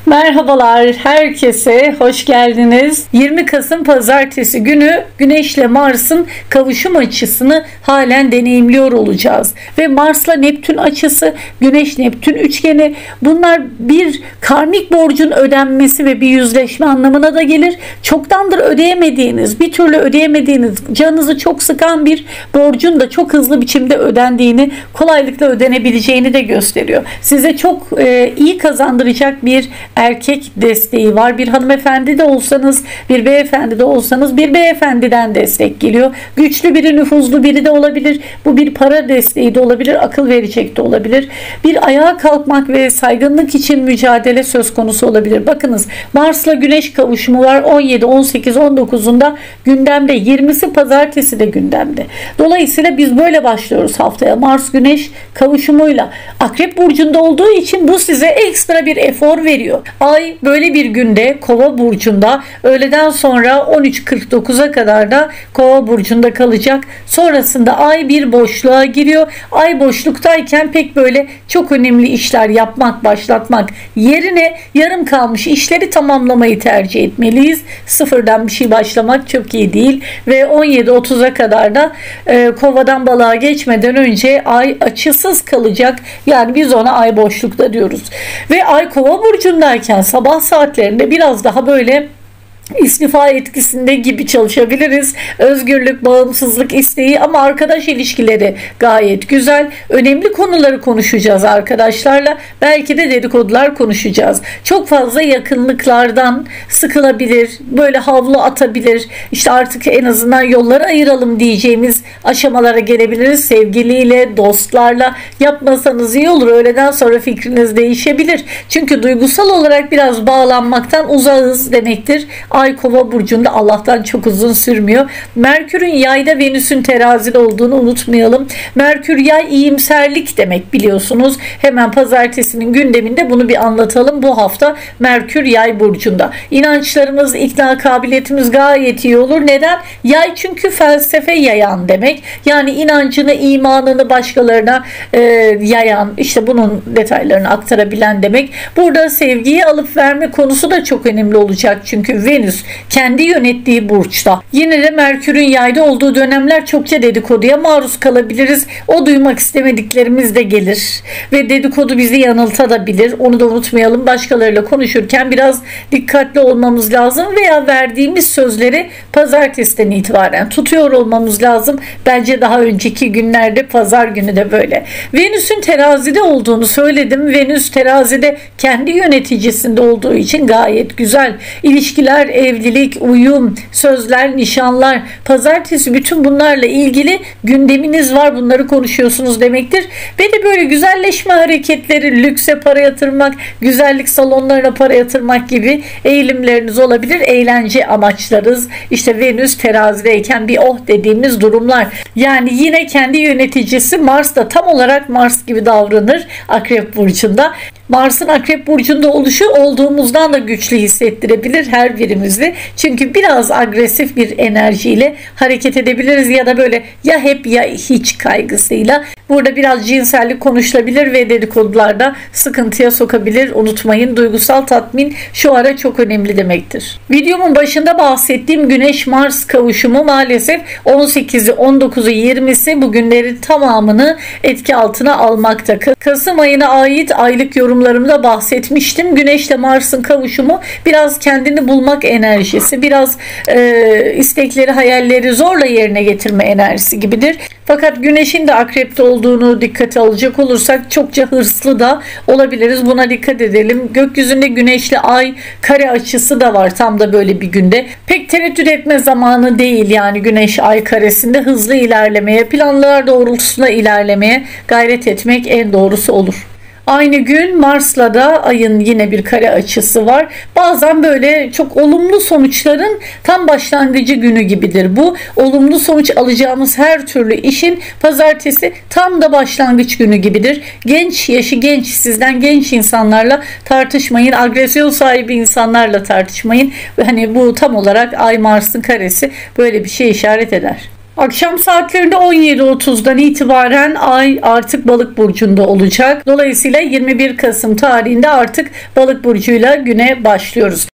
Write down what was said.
Merhabalar herkese, hoş geldiniz. 20 Kasım Pazartesi günü Güneş ile Mars'ın kavuşum açısını halen deneyimliyor olacağız. Ve Mars'la Neptün açısı, Güneş-Neptün üçgeni, bunlar bir karmik borcun ödenmesi ve bir yüzleşme anlamına da gelir. Çoktandır ödeyemediğiniz, bir türlü ödeyemediğiniz, canınızı çok sıkan bir borcun da çok hızlı biçimde ödendiğini, kolaylıkla ödenebileceğini de gösteriyor. Size çok iyi kazandıracak bir erkek desteği var. Bir hanımefendi de olsanız, bir beyefendi de olsanız bir beyefendiden destek geliyor. Güçlü biri, nüfuzlu biri de olabilir. Bu bir para desteği de olabilir, akıl verecek de olabilir. Bir ayağa kalkmak ve saygınlık için mücadele söz konusu olabilir. Bakınız, Mars'la Güneş kavuşumu var. 17, 18, 19'unda gündemde. 20'si pazartesi de gündemde. Dolayısıyla biz böyle başlıyoruz haftaya. Mars Güneş kavuşumuyla. Akrep burcunda olduğu için bu size ekstra bir efor veriyor. Ay böyle bir günde Kova burcunda, öğleden sonra 13.49'a kadar da Kova burcunda kalacak. Sonrasında ay bir boşluğa giriyor. Ay boşluktayken pek böyle çok önemli işler yapmak, başlatmak yerine yarım kalmış işleri tamamlamayı tercih etmeliyiz. Sıfırdan bir şey başlamak çok iyi değil ve 17.30'a kadar da Kova'dan Balığa geçmeden önce ay açısız kalacak. Yani biz ona ay boşlukta diyoruz. Ve ay Kova burcundayken sabah saatlerinde biraz daha böyle İstifa etkisinde gibi çalışabiliriz. Özgürlük, bağımsızlık isteği ama arkadaş ilişkileri gayet güzel. Önemli konuları konuşacağız arkadaşlarla. Belki de dedikodular konuşacağız. Çok fazla yakınlıklardan sıkılabilir. Böyle havlu atabilir. İşte artık en azından yolları ayıralım diyeceğimiz aşamalara gelebiliriz. Sevgiliyle, dostlarla yapmasanız iyi olur. Öğleden sonra fikriniz değişebilir. Çünkü duygusal olarak biraz bağlanmaktan uzağız demektir. Ay Kova burcunda Allah'tan çok uzun sürmüyor. Merkür'ün yayda, Venüs'ün terazide olduğunu unutmayalım. Merkür yay iyimserlik demek biliyorsunuz. Hemen pazartesinin gündeminde bunu bir anlatalım. Bu hafta Merkür yay burcunda. İnançlarımız, ikna kabiliyetimiz gayet iyi olur. Neden? Yay çünkü felsefe yayan demek. Yani inancını, imanını başkalarına yayan, işte bunun detaylarını aktarabilen demek. Burada sevgiyi alıp verme konusu da çok önemli olacak. Çünkü Venüs kendi yönettiği burçta. Yine de Merkür'ün yayda olduğu dönemler çokça dedikoduya maruz kalabiliriz. O duymak istemediklerimiz de gelir. Ve dedikodu bizi yanıltabilir. Onu da unutmayalım. Başkalarıyla konuşurken biraz dikkatli olmamız lazım veya verdiğimiz sözleri pazartesiden itibaren tutuyor olmamız lazım. Bence daha önceki günlerde pazar günü de böyle. Venüs'ün terazide olduğunu söyledim. Venüs terazide kendi yöneticisinde olduğu için gayet güzel. İlişkiler, evlilik, uyum, sözler, nişanlar, pazartesi bütün bunlarla ilgili gündeminiz var. Bunları konuşuyorsunuz demektir. Ve de böyle güzelleşme hareketleri, lükse para yatırmak, güzellik salonlarına para yatırmak gibi eğilimleriniz olabilir. Eğlence amaçlarız. İşte Venüs terazideyken bir oh dediğimiz durumlar. Yani yine kendi yöneticisi Mars da tam olarak Mars gibi davranır Akrep burcunda. Mars'ın Akrep burcunda oluşu olduğumuzdan da güçlü hissettirebilir her birimizi. Çünkü biraz agresif bir enerjiyle hareket edebiliriz ya da böyle ya hep ya hiç kaygısıyla. Burada biraz cinsellik konuşulabilir ve dedikodularda sıkıntıya sokabilir. Unutmayın, duygusal tatmin şu ara çok önemli demektir. Videomun başında bahsettiğim Güneş-Mars kavuşumu maalesef 18'i, 19'u, 20'si bu günlerin tamamını etki altına almakta. Kasım ayına ait aylık yorumlarımda bahsetmiştim. Güneşle Mars'ın kavuşumu biraz kendini bulmak enerjisi, biraz istekleri, hayalleri zorla yerine getirme enerjisi gibidir. Fakat Güneş'in de Akrep'te olduğunu dikkate alacak olursak çokça hırslı da olabiliriz. Buna dikkat edelim. Gökyüzünde Güneş'le Ay kare açısı da var tam da böyle bir günde. Pek tereddüt etme zamanı değil yani Güneş Ay karesinde hızlı ilerlemeye, planlar doğrultusunda ilerlemeye gayret etmek en doğrusu olur. Aynı gün Mars'la da Ay'ın yine bir kare açısı var. Bazen böyle çok olumlu sonuçların tam başlangıcı günü gibidir bu. Olumlu sonuç alacağımız her türlü işin pazartesi tam da başlangıç günü gibidir. Genç, yaşı genç, sizden genç insanlarla tartışmayın. Agresyon sahibi insanlarla tartışmayın. Hani bu tam olarak Ay Mars'ın karesi böyle bir şey işaret eder. Akşam saatlerinde 17.30'dan itibaren ay artık Balık burcunda olacak. Dolayısıyla 21 Kasım tarihinde artık Balık burcuyla güne başlıyoruz.